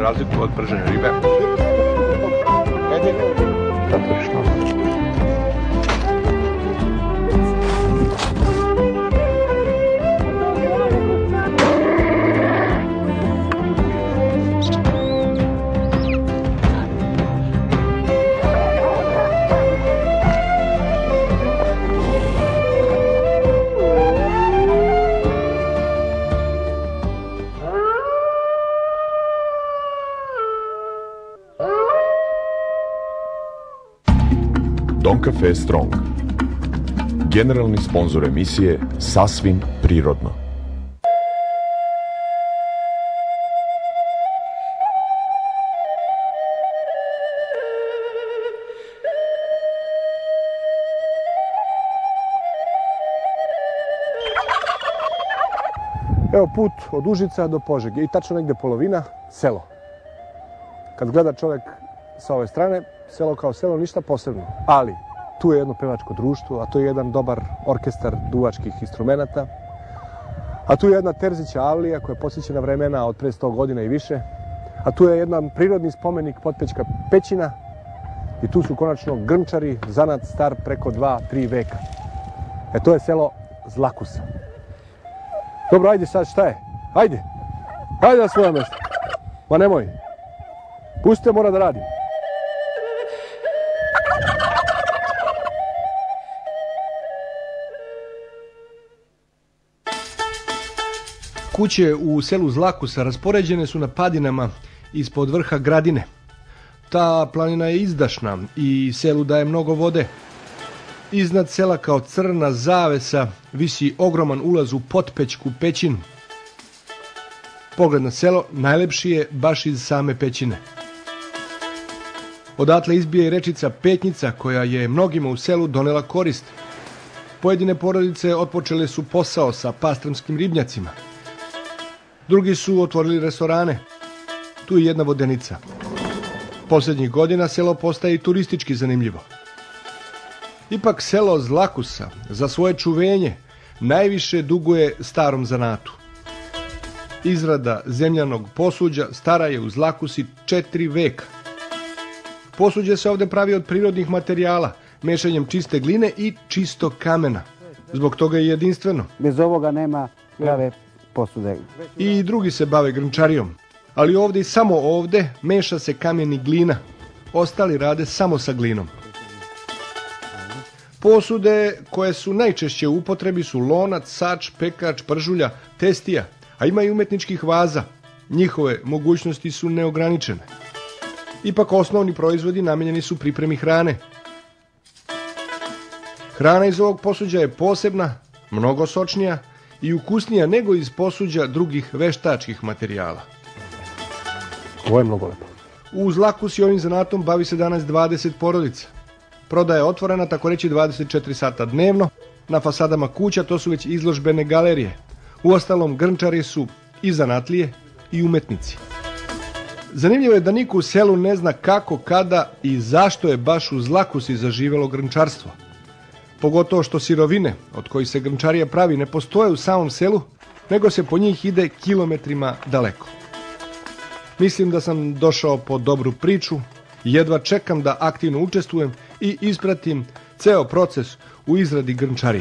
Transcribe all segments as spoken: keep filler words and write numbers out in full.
razliku od pržene ribe. Cafe Strong. Generalni sponzor emisije Sasvim prirodno. Evo put od Užica do Požege i tačno negde polovina, selo. Kad gleda čovjek sa ove strane, selo kao selo, ništa posebno. Ali tu je jedno pevačko društvo, a tu je jedan dobar orkestar duvačkih instrumenata, a tu je jedna Terzića avlija koja je posjećena vremena od pre sto godina i više, a tu je jedan prirodni spomenik Potpećka pećina i tu su konačno grnčari, zanat star preko dva, tri veka. E to je selo Zlakusa. Dobro, ajde sad, šta je? Ajde, ajde na svoje mjesto. Ma nemoj, pustite, mora da radim. Kuće u selu Zlakusa raspoređene su na padinama ispod vrha Gradine. Ta planina je izdašna i selu daje mnogo vode. Iznad sela kao crna zavesa visi ogroman ulaz u Potpećku pećinu. Pogled na selo najlepši je baš iz same pećine. Odatle izbije i rečica Petnjica koja je mnogima u selu donela korist. Pojedine porodice otpočele su posao sa pastrmskim ribnjacima. Drugi su otvorili restorane. Tu je jedna vodenica. Posljednjih godina selo postaje i turistički zanimljivo. Ipak selo Zlakusa za svoje čuvenje najviše duguje starom zanatu. Izrada zemljanog posuđa stara je u Zlakusi četiri veka. Posuđe se ovdje pravi od prirodnih materijala, mešanjem čiste gline i čistog kamena. Zbog toga je jedinstveno. Bez ovoga nema prave posude. I drugi se bave grnčarijom. Ali ovdje i samo ovdje meša se kamen i glina. Ostali rade samo sa glinom. Posude koje su najčešće u upotrebi su lonac, sač, pekač, pržulja, testija, a ima i umetničkih vaza. Njihove mogućnosti su neograničene. Ipak osnovni proizvodi namijenjeni su pripremi hrane. Hrana iz ovog posuđa je posebna, mnogo sočnija i ukusnija nego iz posuđa drugih veštačkih materijala. Ovo je mnogo lepo. U Zlakusi ovim zanatom bavi se danas dvadeset porodica. Prodaja je otvorena, tako reći, dvadeset četiri sata dnevno. Na fasadama kuća to su već izložbene galerije. Uostalom, grnčari su i zanatlije i umetnici. Zanimljivo je da niko u selu ne zna kako, kada i zašto je baš u Zlakusi zaživelo grnčarstvo. Pogotovo što sirovine od kojih se grnčarija pravi ne postoje u samom selu, nego se po njih ide kilometrima daleko. Mislim da sam došao po dobru priču i jedva čekam da aktivno učestvujem i ispratim ceo proces u izradi grnčarije.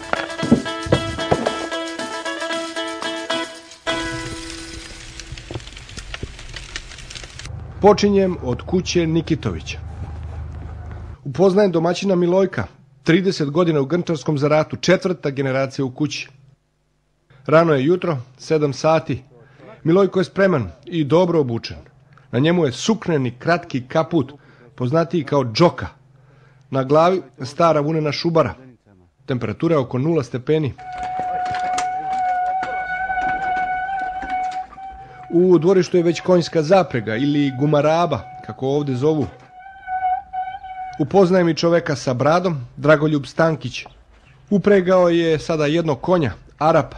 Počinjem od kuće Nikitovića. Upoznajem domaćina Milojka, trideset godina u grnčarskom zaratu, četvrta generacija u kući. Rano je jutro, sedam sati. Milojko je spreman i dobro obučen. Na njemu je sukneni kratki kaput, poznatiji kao džoka. Na glavi stara vunena šubara. Temperatura je oko nula stepeni. U dvorištu je već konjska zaprega ili gumaraba, kako ovdje zovu. Upoznajem i čoveka sa bradom, Dragoljub Stankić. Upregao je sada jednog konja, Arapa.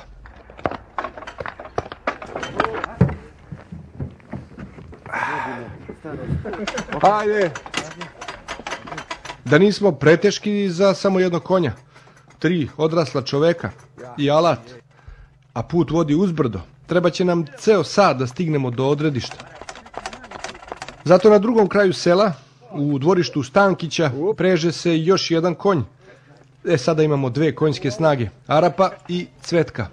Ajde! Da nismo preteški za samo jednog konja. Tri odrasla čoveka i alat. A put vodi uzbrdo. Treba će nam ceo sat da stignemo do odredišta. Zato na drugom kraju sela, u dvorištu Stankića, preže se još jedan konj. E, sada imamo dve konjske snage, Arapa i Cvetka.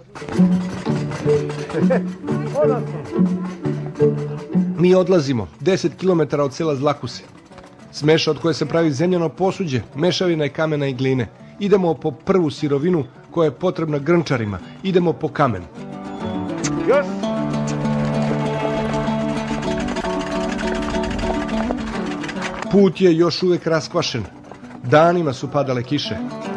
Mi odlazimo deset kilometara od sela Zlakuse. Smeša od koje se pravi zemljano posuđe, mešavina je kamena i gline. Idemo po prvu sirovinu koja je potrebna grnčarima. Idemo po kamen. Još! Put je još uvijek raskvašen. Danima su padale kiše.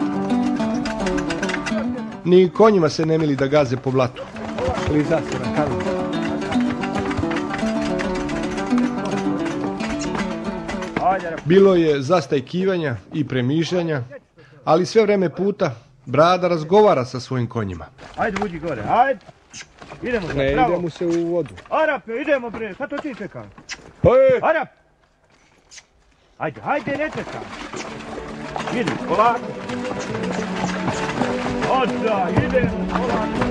Ni konjima se ne mili da gaze po blatu. Kliza se na kamen. Bilo je zastajkivanja i premišljanja, ali sve vreme puta brada razgovara sa svojim konjima. Ajde, uđi gore, ajde. Idemo se, Ne, bravo. idemo se u vodu. Arape, idemo bre, šta to ti čekam? Hej! Arap! Ajde, ajde, ne čekam. Idi, polako. Odda, idemo, polako.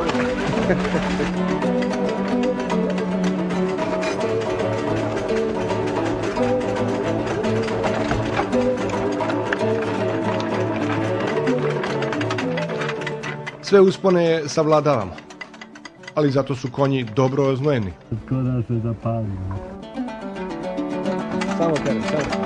Sve uspone savladavamo, ali zato su konji dobro oznojeni. Skoro se zapali. Samo teren, samo.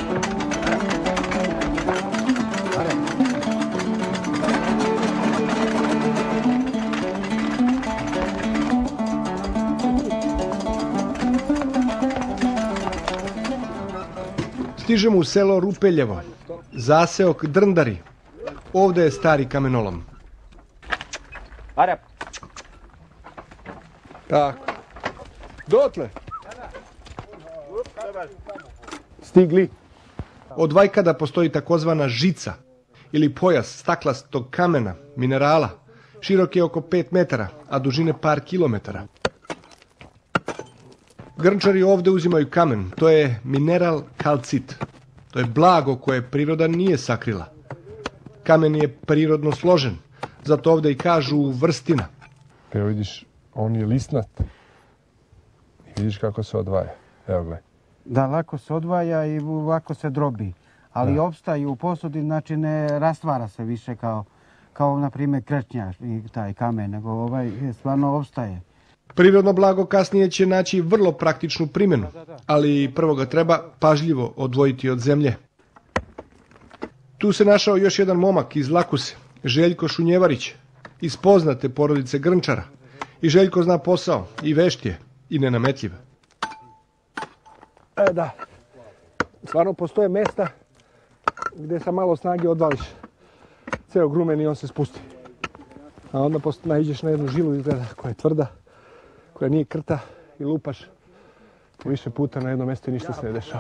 Stižemo u selo Rupeljevo, zaseok Drndari. Ovde je stari kamenolom. Arap. Tako. Dotle. Stigli. Od vajkada postoji takozvana žica ili pojas staklastog kamena, minerala. Širok je oko pet metara, a dužine par kilometara. Grnčari ovde uzimaju kamen, to je mineral kalcit. To je blago koje priroda nije sakrila. Kamen je prirodno složen, zato ovde i kažu vrstina. Evo vidiš, on je lisnat. I vidiš kako se odvaja. Evo gledaj. Da, lako se odvaja i lako se drobi. Ali opstaje u posudi, znači ne rastvara se više kao, kao na primjer krečnja i taj kamen, nego ovaj stvarno opstaje. Prirodno blago kasnije će naći vrlo praktičnu primjenu, ali prvo ga treba pažljivo odvojiti od zemlje. Tu se našao još jedan momak iz Lakuse, Željko Šunjevarić, iz poznate porodice grnčara. I Željko zna posao, i vešt je, i nenametljiv. E da, stvarno postoje mjesta gdje sa malo snage odvališ ceo grumen i on se spusti. A onda naiđeš na jednu žilu izgleda koja je tvrda, koja nije krta i lupaš po više puta na jedno mjesto i ništa se ne dešava.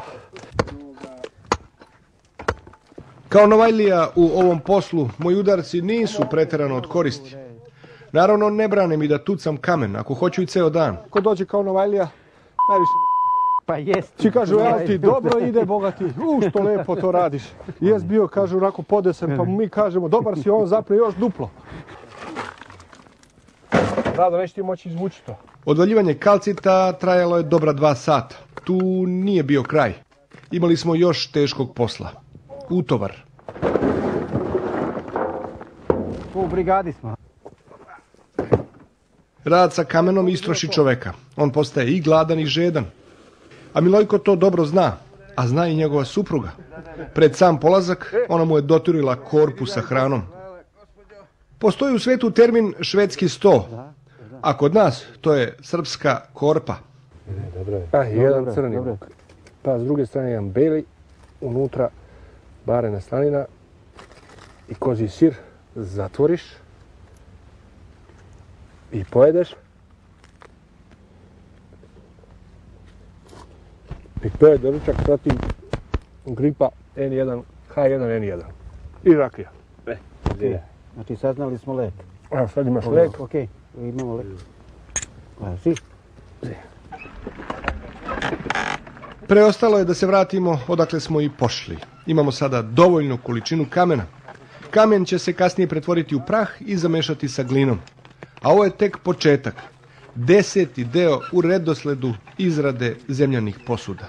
Kao novajlija u ovom poslu, moji udarci nisu preterano od koristi. Naravno, ne brane mi da tucam kamen, ako hoću i ceo dan. Ko dođe kao novajlija, najviše Pa jest. ti kažu, evo ti dobro ide, bogati, u što lepo to radiš. Jes bio, kažu, onako podesen, pa mi kažemo, dobar si, on zapne još duplo. Rado, neće ti moći izvući to. Odvaljivanje kalcita trajalo je dobra dva sata. Tu nije bio kraj. Imali smo još teškog posla. Utovar. U brigadi smo. Rad sa kamenom istroši čoveka. On postaje i gladan i žedan. A Milojko to dobro zna, a zna i njegova supruga. Pred sam polazak ona mu je doturila korpu sa hranom. Postoji u svetu termin švedski sto, a kod nas to je srpska korpa. A, jedan crni luk. Pa s druge strane jedan beli, unutra barena slanina i kozji sir. Zatvoriš i pojedeš. I to je doručak protiv gripa en jedan, ha jedan en jedan. I rakija. Okay. Znači saznali smo lek. Evo sad imaš lek. Ok, imamo lek. Važi. Preostalo je da se vratimo odakle smo i pošli. Imamo sada dovoljnu količinu kamena. Kamen će se kasnije pretvoriti u prah i zamešati sa glinom. A ovo je tek početak. deseti deo u redosledu izrade zemljanih posuda.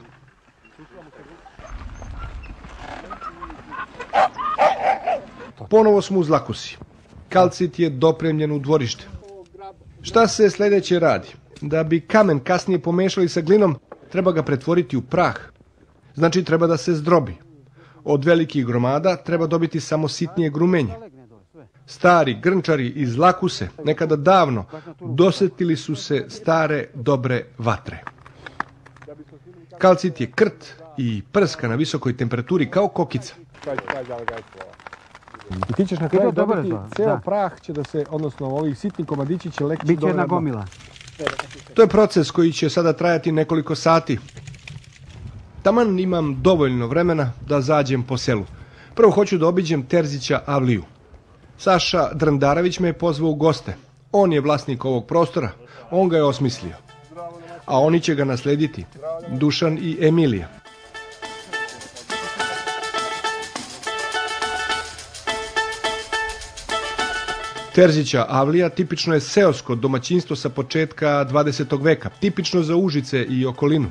Ponovo smo u Zlakusi. Kalcit je dopremljen u dvorište. Šta se sljedeće radi? Da bi kamen kasnije pomešali sa glinom, treba ga pretvoriti u prah. Znači treba da se zdrobi. Od velikih gromada treba dobiti samo sitnije grumenje. Stari grnčari iz Zlakuse, nekada davno, dosjetili su se stare dobre vatre. Kalcit je krt i prska na visokoj temperaturi kao kokica. I ti ćeš na kraju dobiti ceo prah će da se, odnosno ovi sitni komadići će lekći Biće jedna gomila. To je proces koji će sada trajati nekoliko sati. Taman imam dovoljno vremena da zađem po selu. Prvo hoću da obiđem Terzića Avliju. Saša Drndarević me je pozvao u goste. On je vlasnik ovog prostora, on ga je osmislio. A oni će ga naslediti, Dušan i Emilija. Terzića Avlija tipično je seosko domaćinstvo sa početka dvadesetog veka, tipično za Užice i okolinu.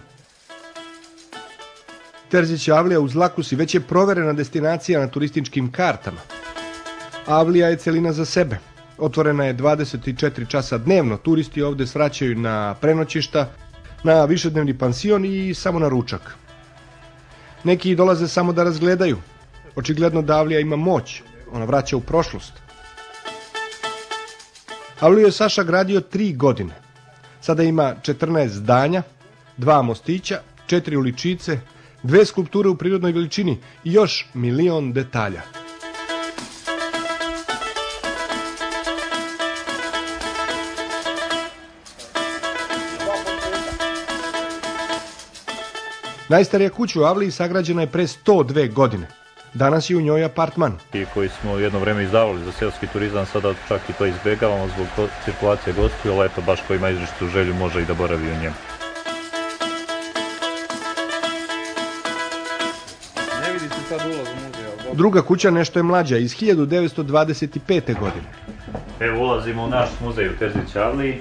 Terzića Avlija u Zlakusi već je proverena destinacija na turističkim kartama. Avlija je celina za sebe. Otvorena je dvadeset četiri časa dnevno, turisti ovdje svraćaju na prenoćišta, na višednevni pansion i samo na ručak. Neki dolaze samo da razgledaju. Očigledno da Avlija ima moć, ona vraća u prošlost. Avliju je Saša gradio tri godine. Sada ima četrnaest zdanja, dva mostića, četiri uličice, dve skulpture u prirodnoj veličini i još milion detalja. Najstarija kuća u Avliji sagrađena je pre sto dve godine. Danas je u njoj apartman. I koji smo jedno vreme izdavali za seoski turizam, sada čak i to izbjegavamo zbog cirkulacije gostiju, ali eto, baš ko ima izričitu želju može i da boravi u njemu. Ne vidi se sad ulaz u muzej. Druga kuća nešto je mlađa, iz hiljadu devetsto dvadeset pete. godine. Evo ulazimo u naš muzej u Terzića Avliji.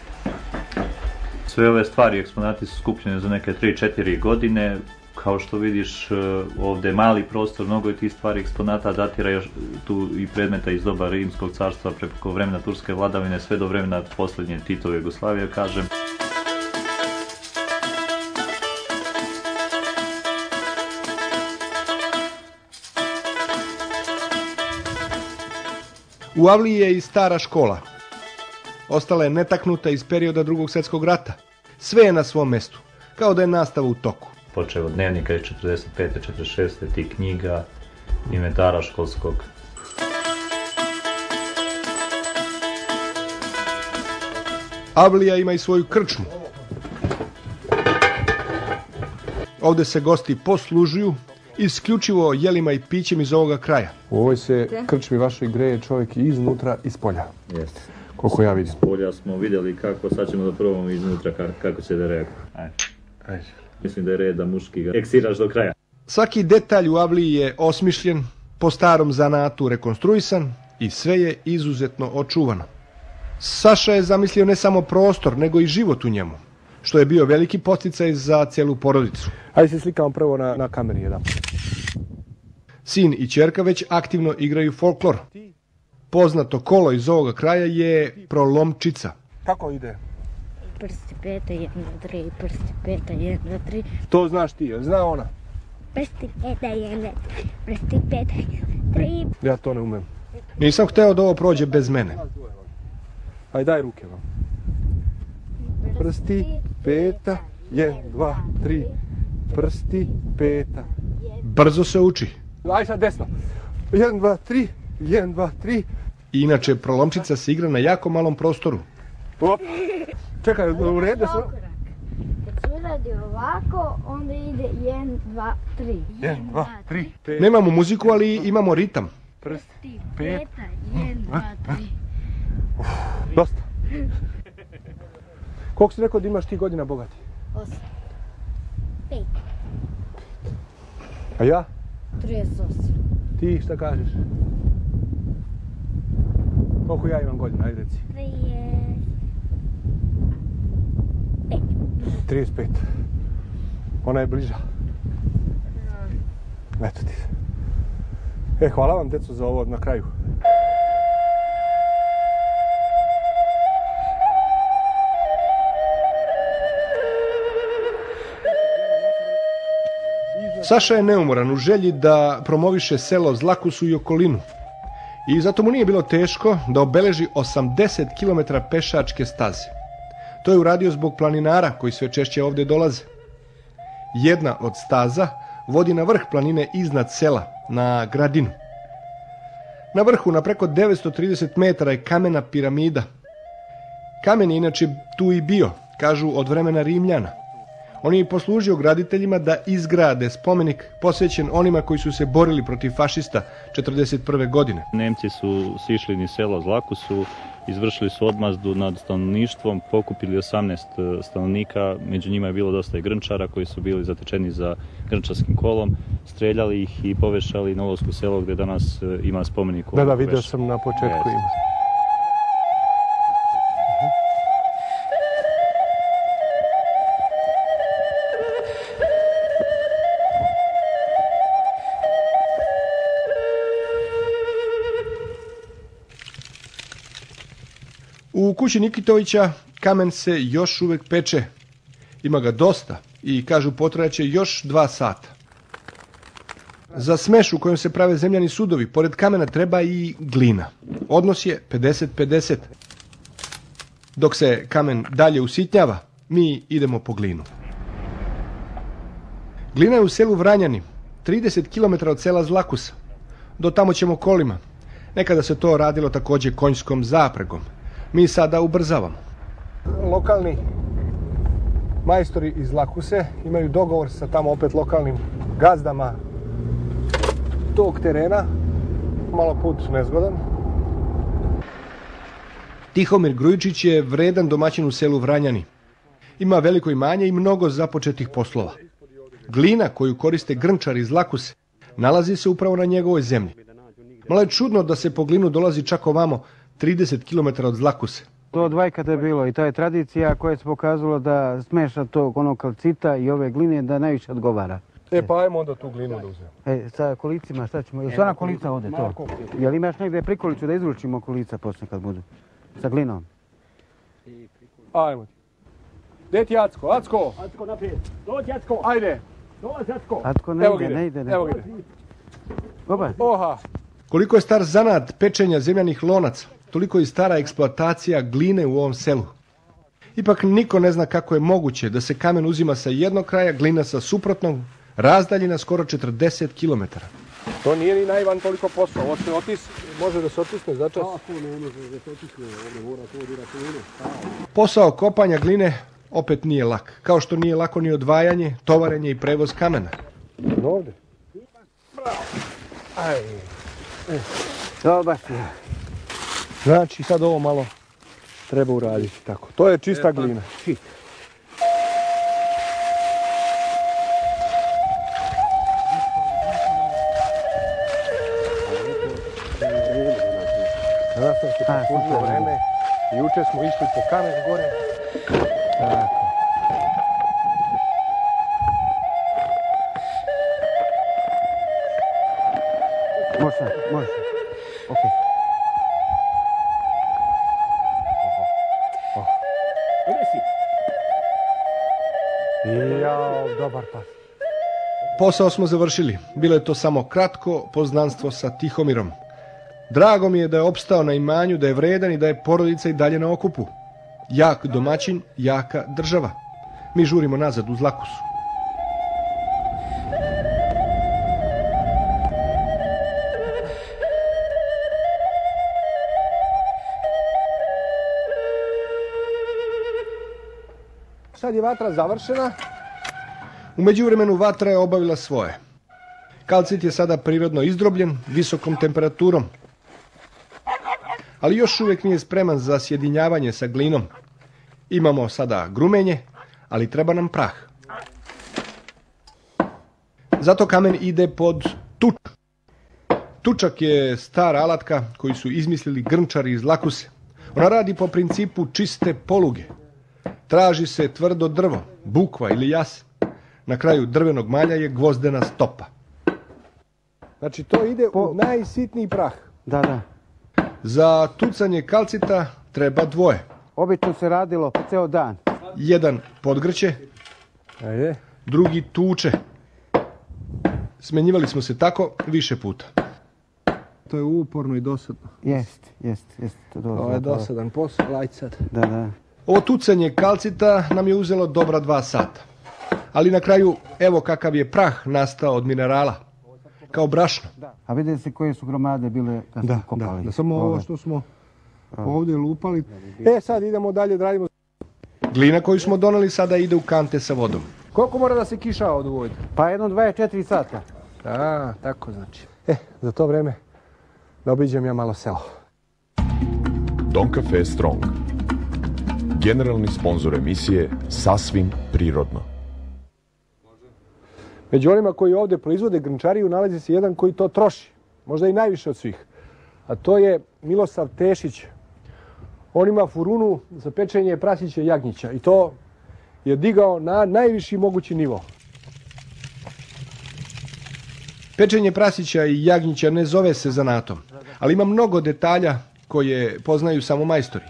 Sve ove stvari i eksponati su skupljene za neke tri četiri godine. Kao što vidiš, ovdje je mali prostor, mnogo je tih stvari eksponata, datira još tu i predmeta iz doba Rimskog carstva preko vremena turske vladavine, sve do vremena posljednje Titove Jugoslavije, kažem. U Avliji je i stara škola. Ostala je netaknuta iz perioda Drugog svjetskog rata. Sve je na svom mestu, kao da je nastava u toku. Počeo od dnevnika iz četrdeset pete četrdeset šeste tih knjiga, inventara školskog. Avlija ima i svoju krčmu. Ovdje se gosti poslužuju isključivo jelima i pićem iz ovoga kraja. U ovoj se krčmi vašoj greje čovjek i iznutra i s polja. Jeste. Koliko ja vidim. S polja smo vidjeli kako, sad ćemo da probamo iznutra kako će da reaguje. Ajde. Ajde. Mislim da je red da muški ga eksiraš do kraja. Svaki detalj u Avliji je osmišljen, po starom zanatu rekonstruisan i sve je izuzetno očuvano. Saša je zamislio ne samo prostor, nego i život u njemu, što je bio veliki podsticaj za cijelu porodicu. Ajde se slikamo prvo na, na kameri jedan. Sin i ćerka već aktivno igraju folklor. Poznato kolo iz ovoga kraja je prolomčica. Kako ide? Prsti peta, jedna, tri, prsti peta, jedna, tri. To znaš ti, zna ona? Prsti peta, jedna, prsti peta, jedna, tri. Ja to ne umem. Nisam hteo da ovo prođe bez mene. Ajde, daj ruke vam. Prsti, peta, jedan, dva, tri. Prsti, peta. Brzo se uči. Ajde sad desno. Jedan, dva, tri. Jedan, dva, tri. Inače, prolomčica se igra na jako malom prostoru. Op. Čekaj, u redu se... Kad se uradi ovako, onda ide jedan, dva, tri. jedan, dva, tri. Nemamo muziku, ali imamo ritam. Prsti, Peta, jedan, dva, tri. Dosta. Koliko si rekao da imaš ti godina, bogati? Osam. Pet. A ja? trideset osam. Ti šta kažeš? Koliko ja imam godina, ajde reci. Trideset. pet. trideset pet. Ona je bliža. Eto ti. E, hvala vam, deco, za ovo na kraju. Saša je neumoran u želji da promoviše selo Zlakusu i okolinu. I zato mu nije bilo teško da obeleži osamdeset kilometara pešačke staze. To je uradio zbog planinara koji sve češće ovdje dolaze. Jedna od staza vodi na vrh planine iznad sela, na Gradinu. Na vrhu, na preko devetsto trideset metara, je kamena piramida. Kamen je inače tu i bio, kažu od vremena Rimljana. On je i poslužio graditeljima da izgrade spomenik posvećen onima koji su se borili protiv fašista četrdeset prve. godine. Nemci su sišli ni selo Zlakusu, izvršili su odmazdu nad stanovništvom, pokupili osamnaest stanovnika, među njima je bilo dosta i grnčara koji su bili zatečeni za grnčarskim kolom, streljali ih i povešali na ulasku selo gdje danas ima spomenik. Da, da, vidio sam na početku ima. U kući Nikitovića kamen se još uvijek peče. Ima ga dosta i kažu potrajaće još dva sata. Za smeš u kojem se prave zemljani sudovi, pored kamena treba i glina. Odnos je pedeset pedeset. Dok se kamen dalje usitnjava, mi idemo po glinu. Glina je u selu Vranjani, trideset kilometara od sela Zlakusa. Do tamo ćemo kolima. Nekada se to radilo također konjskom zapregom. Mi sada ubrzavamo. Lokalni majstori iz Zlakuse imaju dogovor sa tamo opet lokalnim gazdama tog terena. Malo put nezgodan. Tihomir Grujičić je vredan domaćin u selu Vranjani. Ima veliko imanje i mnogo započetih poslova. Glina koju koriste grnčari iz Zlakuse nalazi se upravo na njegovoj zemlji. Malo je čudno da se po glinu dolazi čak ovamo, trideset kilometara od Zlakuse. To od vajkada je bilo i to je tradicija koja se pokazalo da smeša tog onog kalcita i ove gline da najviše odgovara. E pa ajmo onda tu glinu da uzmemo. E, sa kolicima šta ćemo? Jel su ona kolica ovdje to? Jel imaš negdje prikolicu da izručimo kolica poslije kad budu? Sa glinom? Ajmo. Gdje ti Acko? Acko! Acko naprijed. Dođi Acko. Ajde. Dolazi Acko. Acko ne ide, ne ide. Evo gdje. Oba. Oha. Koliko je star zanat pečenja zemljanih lonaca, toliko i stara eksploatacija gline u ovom selu. Ipak niko ne zna kako je moguće da se kamen uzima sa jednog kraja, glina sa suprotnog, razdaljina skoro četrdeset kilometara. To nije ni naivan toliko posao. Ovo se otis, može da se otisne za čas. Posao kopanja gline opet nije lak, kao što nije lako ni odvajanje, tovarenje i prevoz kamena. Ovdje. Aj. To baš je. Znači sad ovo malo treba uraditi tako. To je čista glina. Čist. Danas sam se poslužio vreme. Juče smo išli po kamen gore. Tako. Može, može. Ok. Jao, dobar pas. Posao smo završili. Bilo je to samo kratko poznanstvo sa Tihomirom. Drago mi je da je opstao na imanju, da je vredan i da je porodica i dalje na okupu. Jak domaćin, jaka država. Mi žurimo nazad u Zlakusu. Sad je vatra završena. U međuvremenu vatra je obavila svoje. Kalcit je sada prirodno izdrobljen visokom temperaturom. Ali još uvijek nije spreman za sjedinjavanje sa glinom. Imamo sada grumenje, ali treba nam prah. Zato kamen ide pod tuč. Tučak je stara alatka koju su izmislili grnčari iz Zlakuse. Ona radi po principu čiste poluge. traži se tvrdo drvo, bukva ili jasen. Na kraju drvenog malja je gvozdena stopa. Znači to ide u najsitniji prah. Da, da. Za tucanje kalcita treba dvoje. Obično se radilo po ceo dan. Jedan podgrće, Ajde. drugi tuče. Smenjivali smo se tako više puta. To je uporno i dosadno. Jest, jest, jest. To Ovo je dosadan posao, lajt sad. Da, da. Ovo tucanje kalcita nam je uzelo dobra dva sata. Ali na kraju, evo kakav je prah nastao od minerala. Kao brašno. A vidjeli se koje su gromade bile kad smo kopali. Da, da samo ovo što smo ovdje lupali. E sad idemo dalje da radimo. Glina koju smo doneli sada ide u kante sa vodom. Koliko mora da se kiša odvojiti? Pa jedno dvadeset četiri sata. A, tako znači. E, za to vreme da obiđem ja malo selo. Don Cafe Strong. Generalni sponzor emisije Sasvim prirodno. Među onima koji ovdje proizvode grnčariju nalazi se jedan koji to troši. Možda i najviše od svih. A to je Milosav Tešić. On ima furunu za pečenje prasića i jagnjića. I to je digao na najviši mogući nivo. Pečenje prasića i jagnjića ne zove se zanatom, ali ima mnogo detalja koje poznaju samo majstori.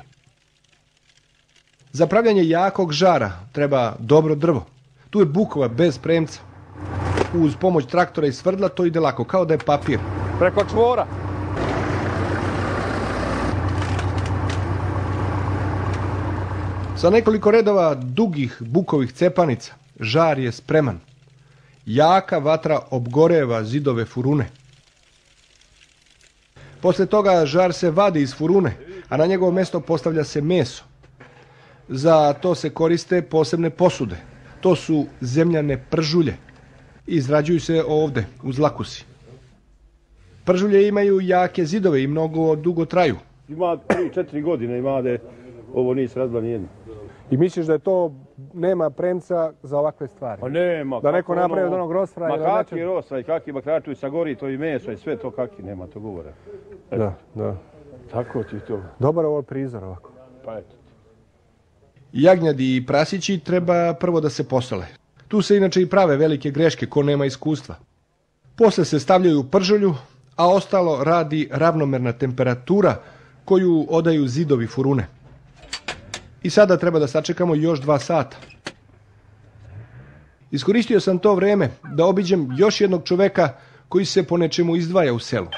Za pravljanje jakog žara treba dobro drvo. Tu je bukva bez premca. Uz pomoć traktora i svrdla to ide lako, kao da je papir. Preko čvora. Sa nekoliko redova dugih bukovih cepanica žar je spreman. Jaka vatra obgoreva zidove furune. Posle toga žar se vadi iz furune, a na njegovo mjesto postavlja se meso. Za to se koriste posebne posude. To su zemljane pržulje. Izrađuju se ovdje, u Zlakusi. Pržulje imaju jake zidove i mnogo dugo traju. Ima tri četiri godine, ima da ovo nije sradila nijedno. I misliš da je to, nema premca za ovakve stvari? Pa nema. Da neko napravi od onog rosfraja? Ma kaki rosfraj, kaki bakračuj sagori, to i meso i sve to kaki, nema to govora. Da, da. Tako ti to. Dobar ovo prizor ovako. Pa eto. Jagnjadi i prasići treba prvo da se posole. Tu se inače i prave velike greške ko nema iskustva. Posle se stavljaju u pržolju, a ostalo radi ravnomerna temperatura koju odaju zidovi furune. I sada treba da sačekamo još dva sata. Iskoristio sam to vreme da obiđem još jednog čoveka koji se po nečemu izdvaja u selu.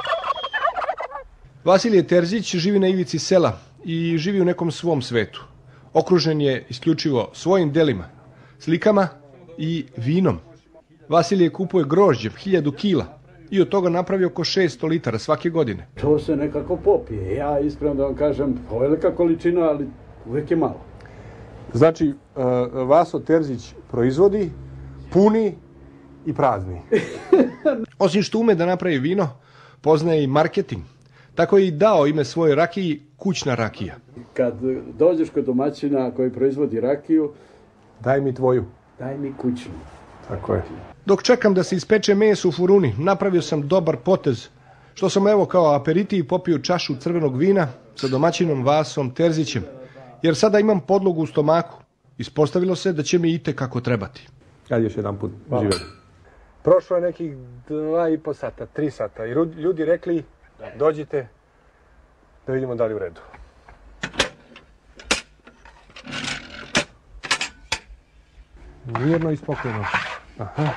Vasilije Terzić živi na ivici sela i živi u nekom svom svetu. Okružen je isključivo svojim delima, slikama i vinom. Vasilije kupuje grožđe, hiljadu kila, i od toga napravi oko šesto litara svake godine. To se nekako popije. Ja iskreno da vam kažem, velika količina, ali uvijek je malo. Znači, uh, Vaso Terzić proizvodi, puni i prazni. Osim što ume da napravi vino, poznaje i marketing. Tako je i dao ime svojoj rakiji kućna rakija. Kad dođeš kod domaćina koji proizvodi rakiju, daj mi tvoju. Daj mi kućnu. Tako je. Dok čekam da se ispeče meso u furuni, napravio sam dobar potez, što sam evo kao aperitiv popio čašu crvenog vina sa domaćinom Vasom Terzićem, jer sada imam podlogu u stomaku. Ispostavilo se da će mi ite kako trebati. Ajde još jedan put živjeli. Prošlo je nekih dva i po sata, tri sata i ljudi rekli dođite da vidimo da li u redu. Mirno i spokojno. Aha.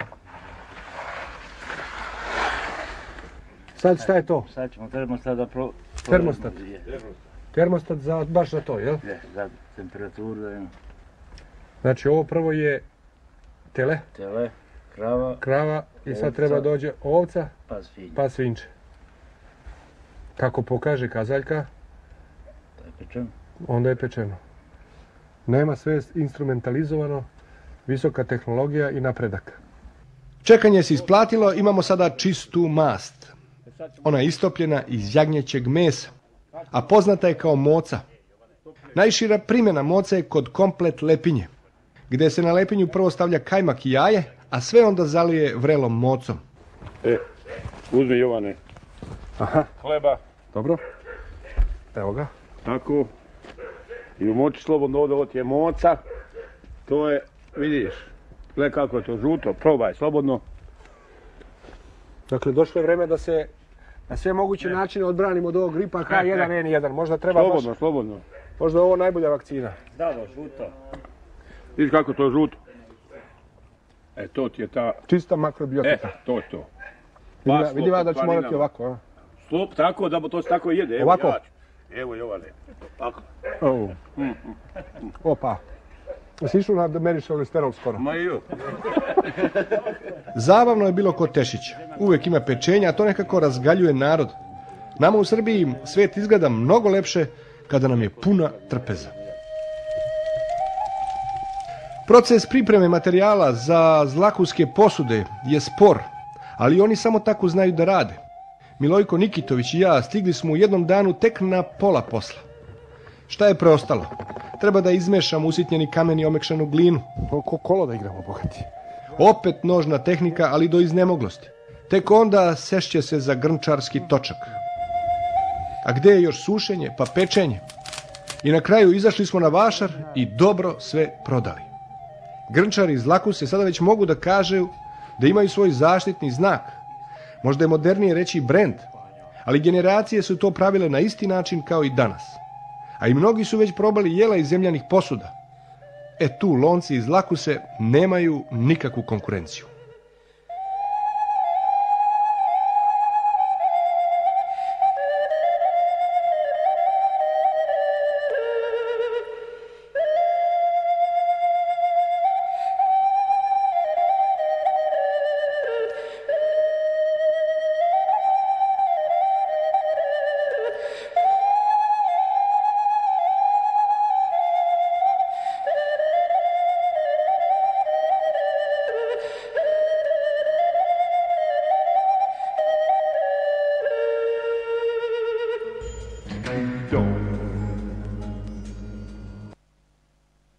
Sad šta je to? Sad ćemo termostat da pro... Termostat? Termostat za, baš za to, jel? Je, za temperaturu da ima. Znači ovo prvo je tele? Tele, krava. Krava i ovca, sad treba dođe ovca, pa svinje. pa svinče. Kako pokaže kazaljka? To je pečeno. Onda je pečeno. Nema sve instrumentalizovano, visoka tehnologija i napredak. Čekanje se isplatilo, imamo sada čistu mast. Ona je istopljena iz jagnjećeg mesa, a poznata je kao moca. Najšira primjena moca je kod komplet lepinje, gdje se na lepinju prvo stavlja kajmak i jaje, a sve onda zalije vrelom mocom. E, uzmi Jovane. Aha. Hleba. Dobro. Evo ga. Tako. I umoči slobodno ovdje, ovo ti je moca. To je, vidiš, gle kako je to žuto, probaj slobodno. Dakle, došlo je vreme da se na sve moguće načine odbranimo od ovog gripa H jedan N jedan. Možda treba Slobodno, baš, slobodno. možda je ovo najbolja vakcina. Da, da, žuto. Vidiš kako to je žuto. E, to ti je ta... Čista makrobiotika. E, to je to. Vidim ja da ću morati ovako, a? Slop, tako, da to se tako jede. Evo, Ovako? ja ću. Evo, Jovane. Tako. Oh. Opa. Jesi išao na da meriš holesterol skoro? Ma ju. Zabavno je bilo kod Tešića. Uvijek ima pečenja, a to nekako razgaljuje narod. Nama u Srbiji svijet izgleda mnogo lepše kada nam je puna trpeza. Proces pripreme materijala za zlakuske posude je spor, ali oni samo tako znaju da rade. Milojko Nikitovic i ja stigli smo u jednom danu tek na pola posla. Šta je preostalo? Treba da izmešamo usitnjeni kamen i omekšanu glinu. Ko kolo da igramo, bogati. Opet nožna tehnika, ali do iznemoglosti. Tek onda sešće se za grnčarski točak. A gde je još sušenje, pa pečenje? I na kraju izašli smo na vašar i dobro sve prodali. Grnčari iz Zlakuse sada već mogu da kažu da imaju svoj zaštitni znak. Možda je modernije reći brand, ali generacije su to pravile na isti način kao i danas. A i mnogi su već probali jela iz zemljanih posuda. E tu lonci iz Zlakuse nemaju nikakvu konkurenciju.